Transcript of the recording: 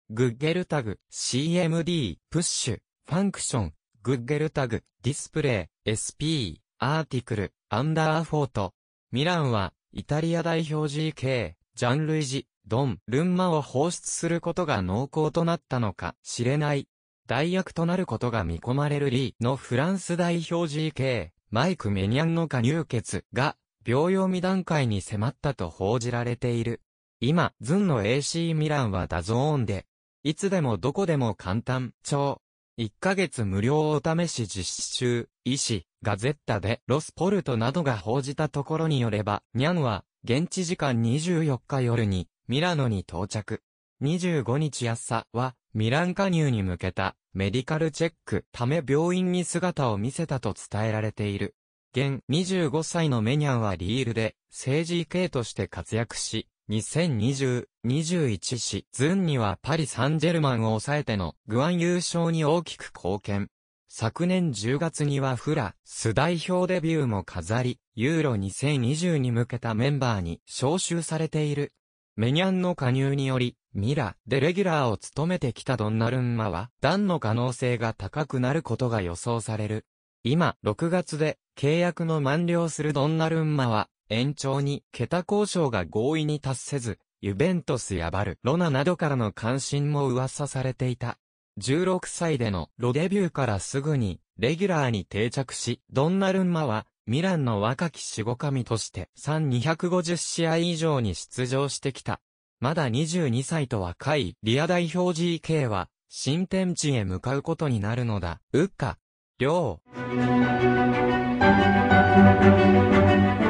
グッゲルタグ、CMD、プッシュ、ファンクション、グッゲルタグ、ディスプレイ、SP、アーティクル、アンダーフォート。ミランは、イタリア代表 GK、ジャンルイジ、ドン・ルンマを放出することが濃厚となったのか知れない。代役となることが見込まれるリーのフランス代表 GK、マイク・メニャンの加入決が、秒読み段階に迫ったと報じられている。今、ズンの AC ミランはダゾーンで、いつでもどこでも簡単、超。1ヶ月無料お試し実施中、医師、ガゼッタでロスポルトなどが報じたところによれば、ニャンは、現地時間24日夜に、ミラノに到着。25日朝は、ミラン加入に向けた、メディカルチェックため病院に姿を見せたと伝えられている。現25歳のメニャンはリールで、正 GK として活躍し、2020-21シーズンにはパリ・サンジェルマンを抑えてのグアン優勝に大きく貢献。昨年10月にはフラス代表デビューも飾り、ユーロ2020に向けたメンバーに招集されている。メニャンの加入により、ミラでレギュラーを務めてきたドンナルンマは、弾の可能性が高くなることが予想される。今、6月で契約の満了するドンナルンマは、延長に桁交渉が合意に達せず、ユベントスやバルロナなどからの関心も噂されていた。16歳でのロデビューからすぐにレギュラーに定着し、ドンナルンマはミランの若き守護神として250試合以上に出場してきた。まだ22歳と若いリア代表 GK は新天地へ向かうことになるのだ。うっか、りょう。